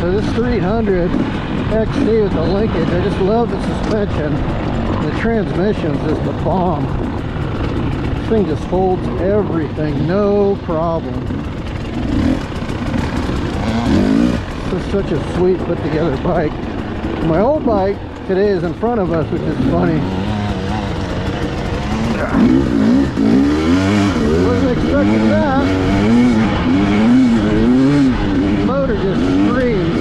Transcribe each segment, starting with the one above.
So this 300 XC with the linkage, I just love the suspension. The transmission's just a bomb. This thing just holds everything, no problem. This is such a sweet put together bike. My old bike today is in front of us, which is funny. Wasn't expecting that. The motor just screams.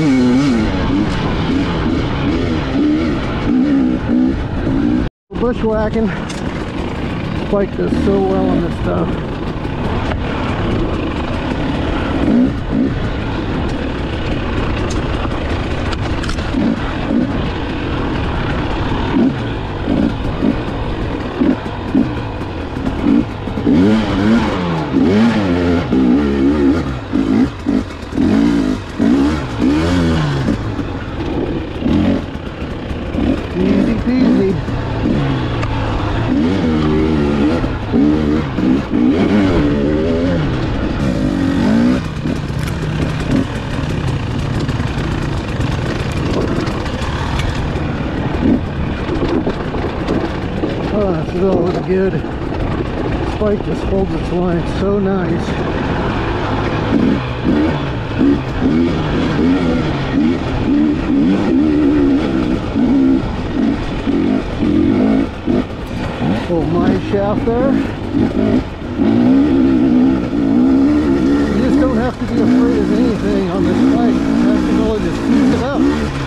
Bushwhacking. This bike does so well on this stuff. Easy peasy. Oh, this is always good. This bike just holds its line so nice. Little mine shaft there. You just don't have to be afraid of anything on this bike. You have to really just pick it up.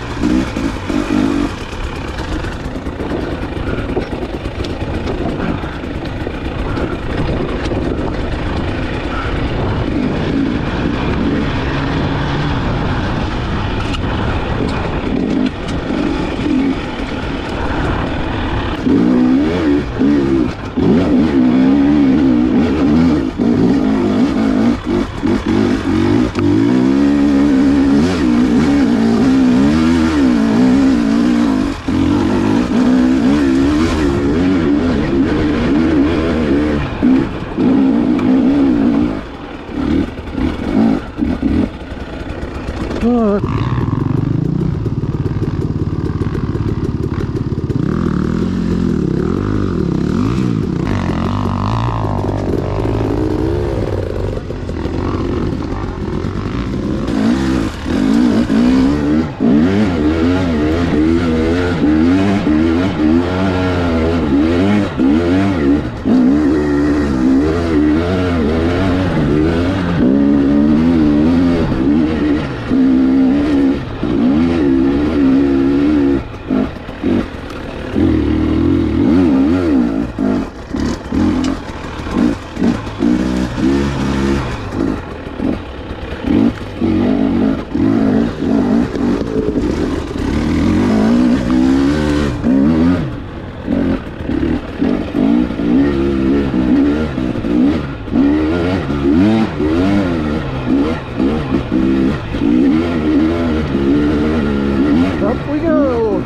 Up we go.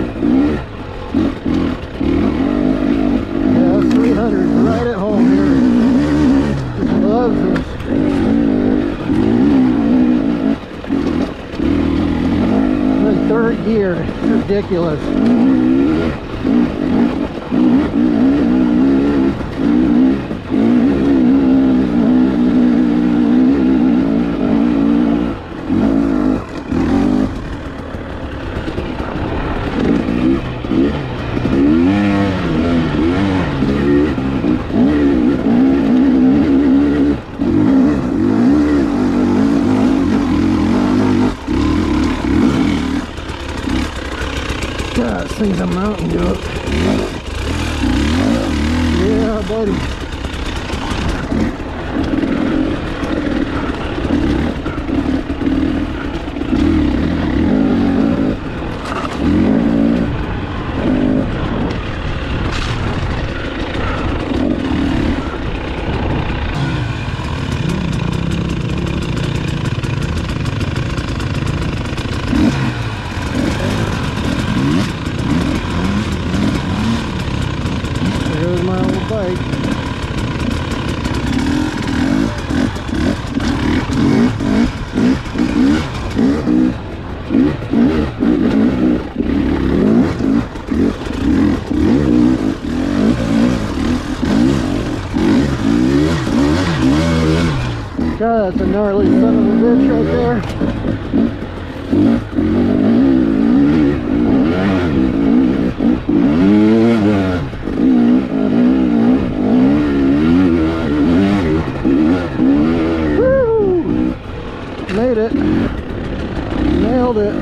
Yeah, 300 right at home here. Just loves this. I'm in third gear. It's ridiculous. God, this thing's a mountain goat. Yeah, buddy. There's my old bike. God, that's a gnarly son of a bitch right there. Woo! Made it. Nailed it.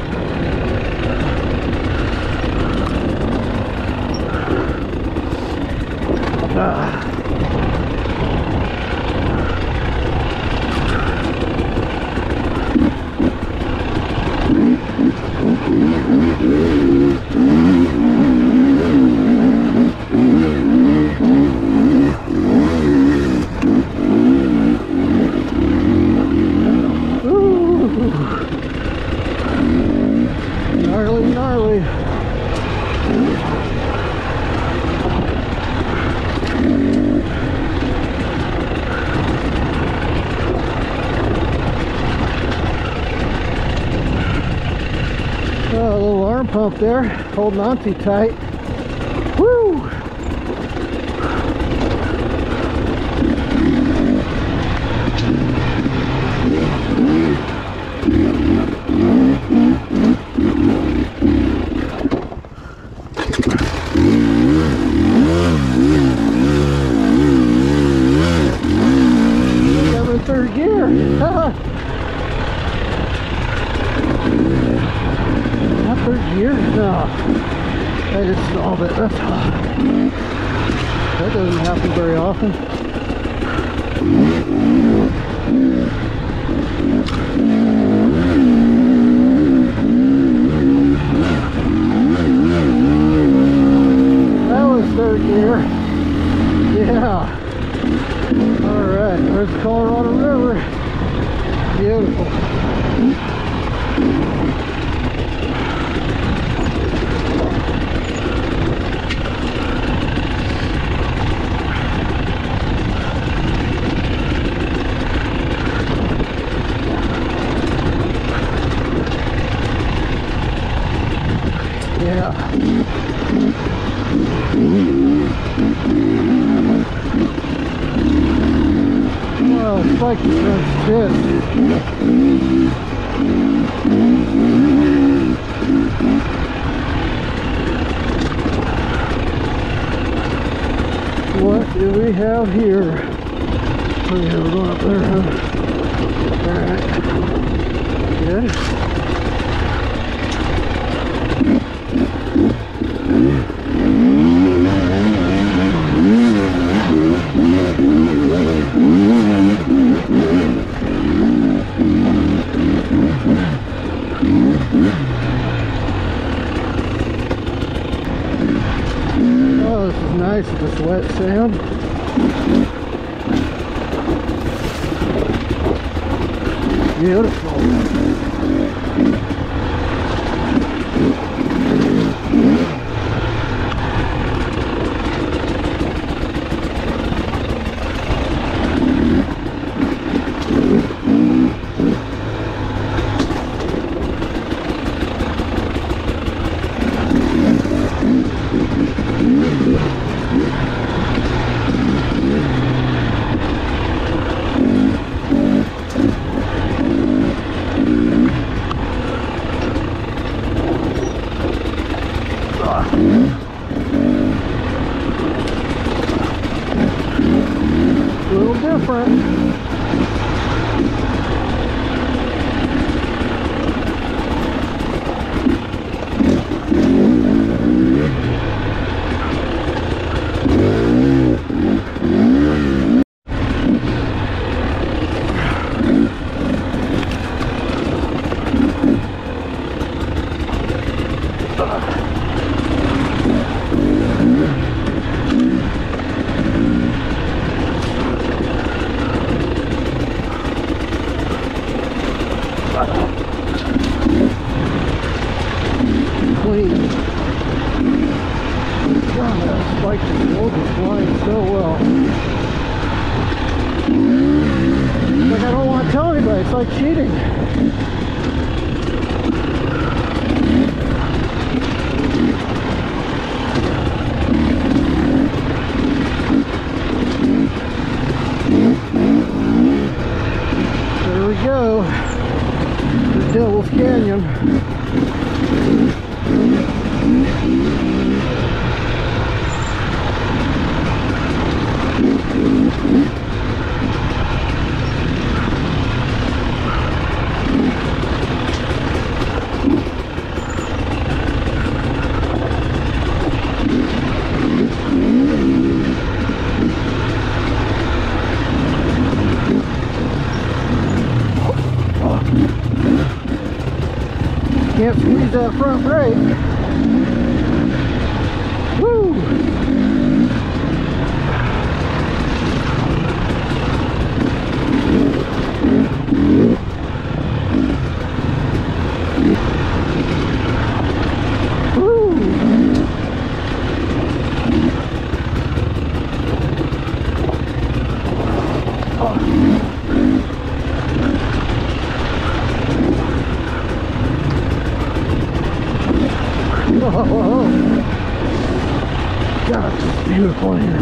Gnarly. A little arm pump there, holding on too tight. Woo! I'm in third gear. Not third gear? No. I just stalled it. That doesn't happen very often. That was third gear. Yeah. Alright, there's the Colorado River. Beautiful. Yeah. Well, it's like this shit. What do we have here? Oh yeah, we're going up there, huh? Alright. Good. Oh, this is nice with this wet sand. Beautiful. A little different. Clean. God, that spike is flying so well. Like, I don't want to tell anybody, it's like cheating. go. The Devil's Canyon. Can't squeeze that front brake. Woo! Oh, God, it's beautiful here.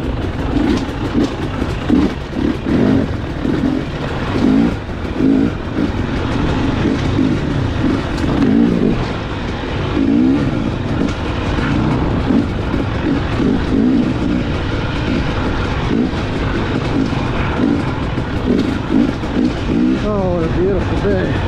Oh, what a beautiful day.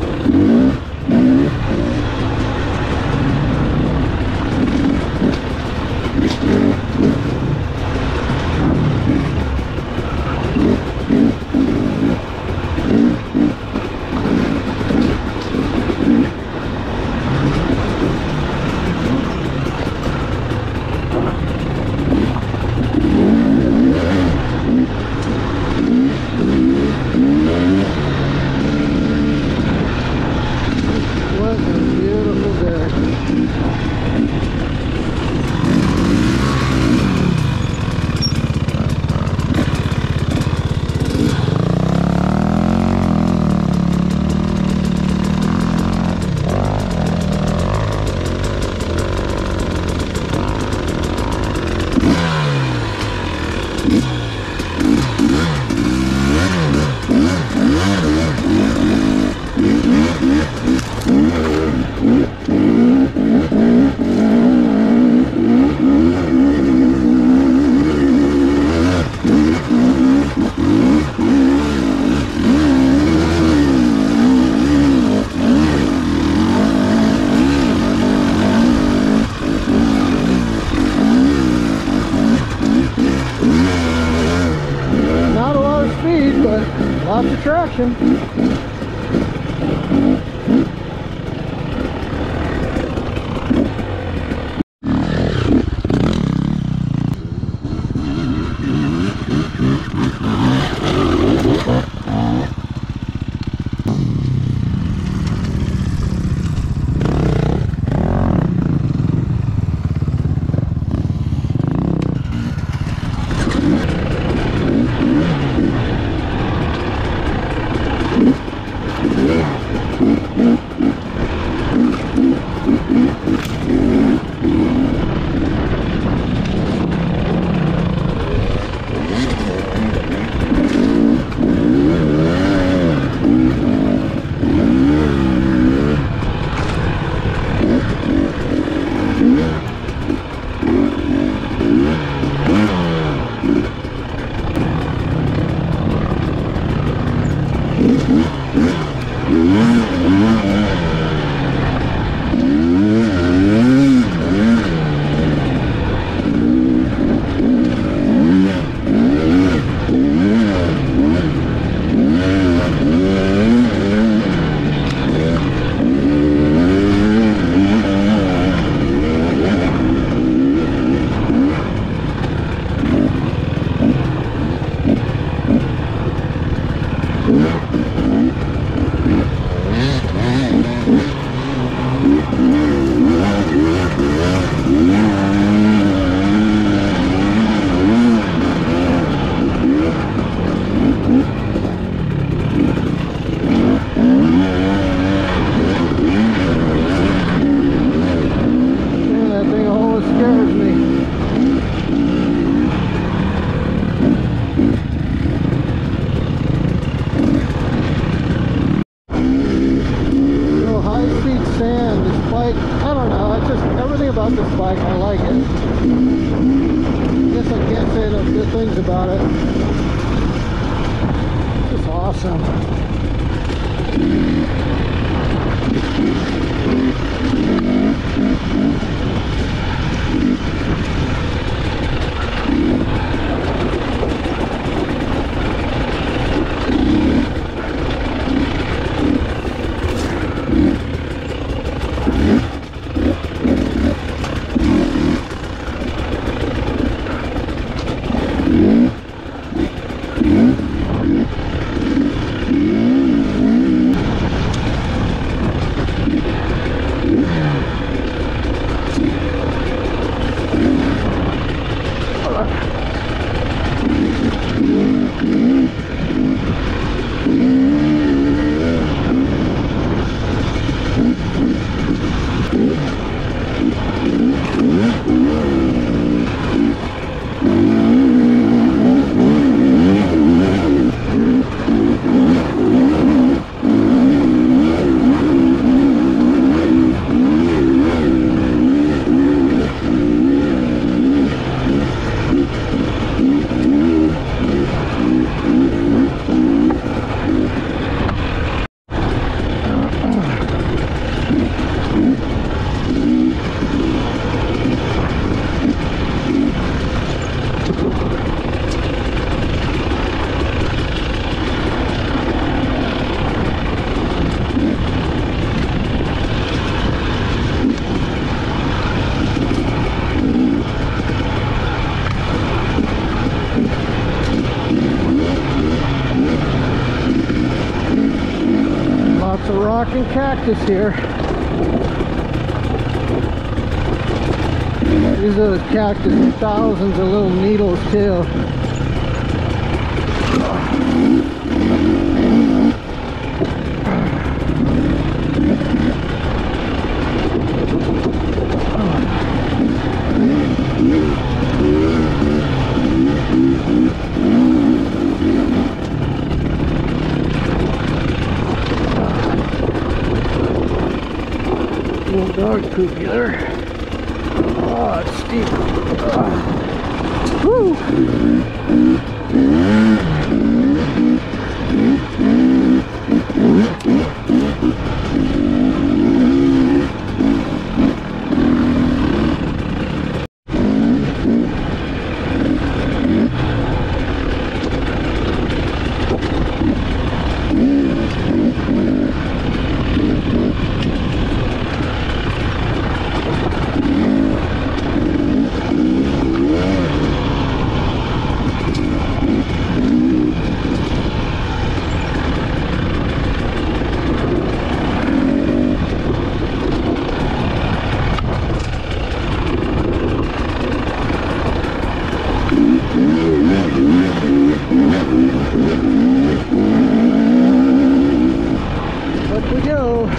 Lots of traction. awesome. Lots of rock and cactus here. These are the cactus with thousands of little needles too. Little dog poop there. Oh, it's steep. Woo! Up we go.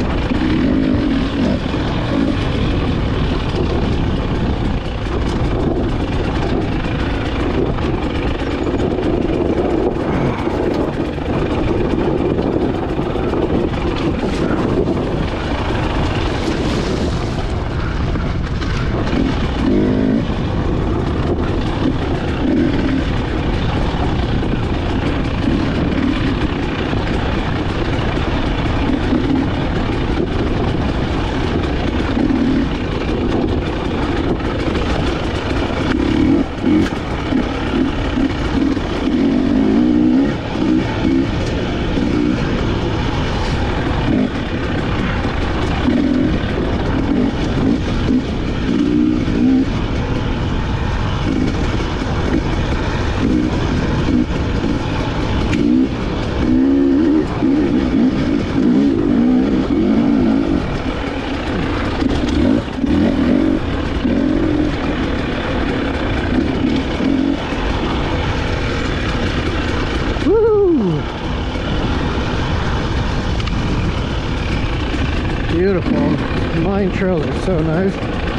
Beautiful. Mine trails are so nice.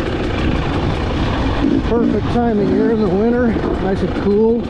Perfect time of year in the winter. Nice and cool.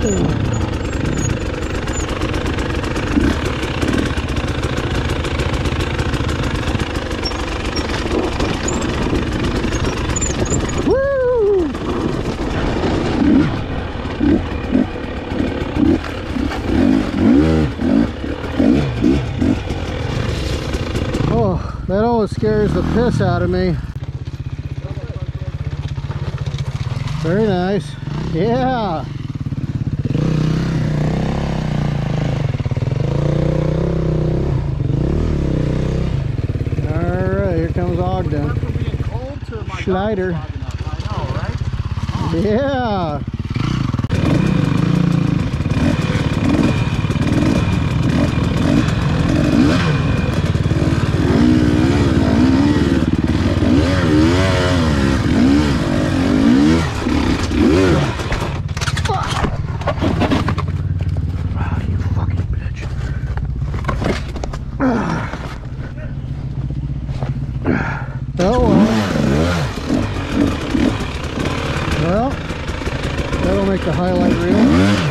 Oh, that always scares the piss out of me. Very nice. Yeah. Alright, here comes Ogden. Schneider. I know, right? Oh. Yeah. Oh well, that'll make the highlight reel.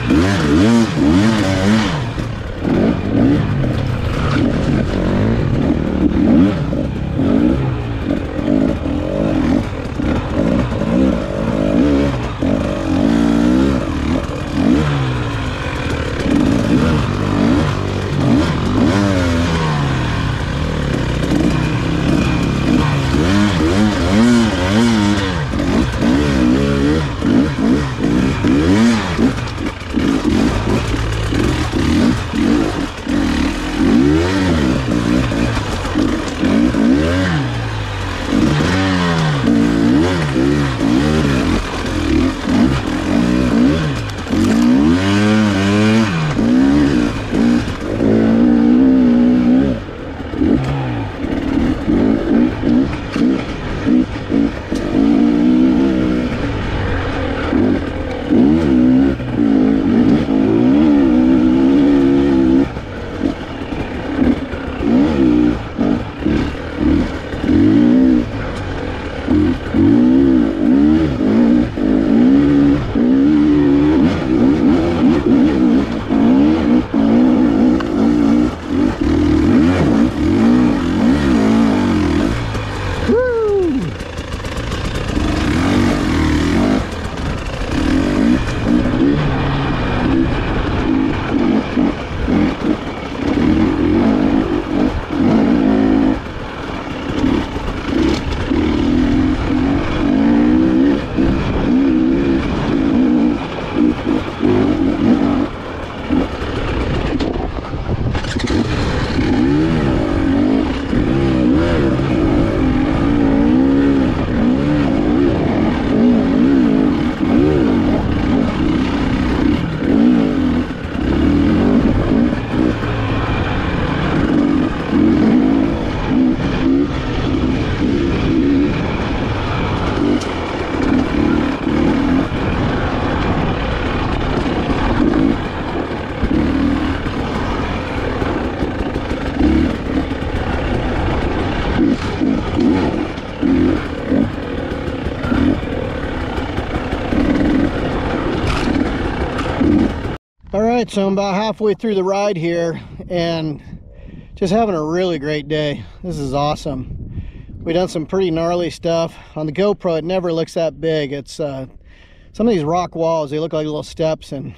Alright, so I'm about halfway through the ride here and just having a really great day. This is awesome. We've done some pretty gnarly stuff. On the GoPro, it never looks that big. It's some of these rock walls, they look like little steps, and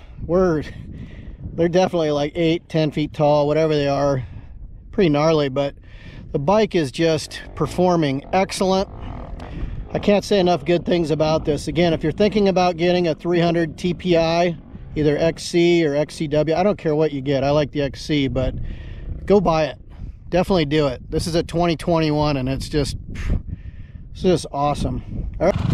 they're definitely like 8-10 feet tall, whatever they are. Pretty gnarly, but the bike is just performing excellent. I can't say enough good things about this. Again, if you're thinking about getting a 300 TPI, either XC or XCW, I don't care what you get. I like the XC, but go buy it. Definitely do it. This is a 2021 and it's just awesome. All right.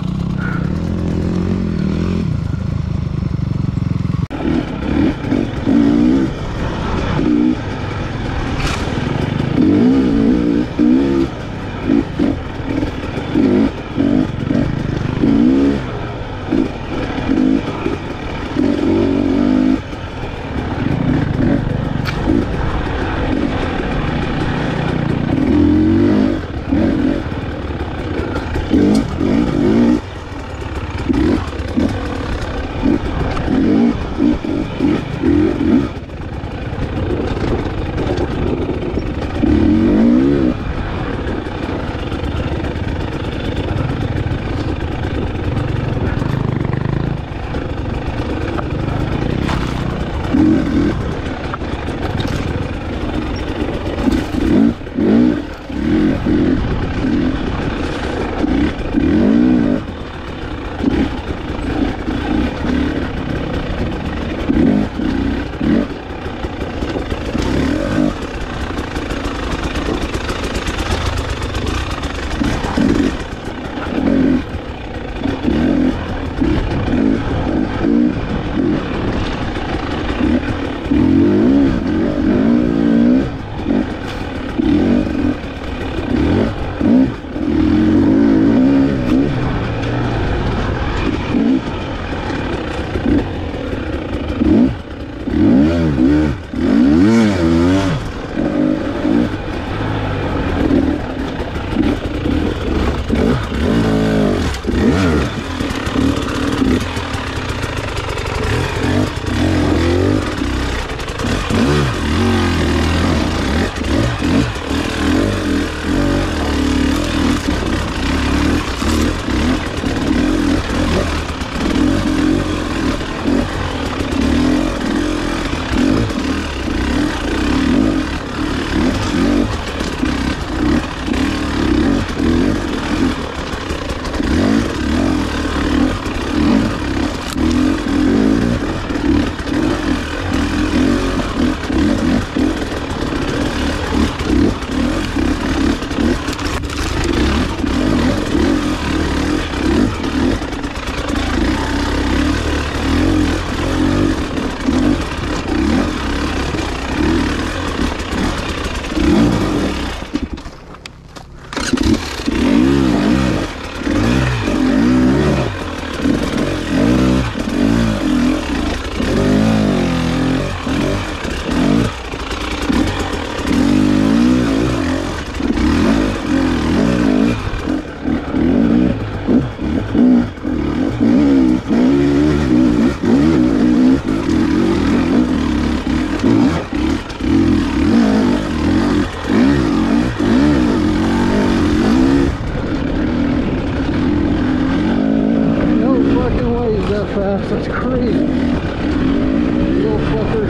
that fast. That's crazy. Little fucker.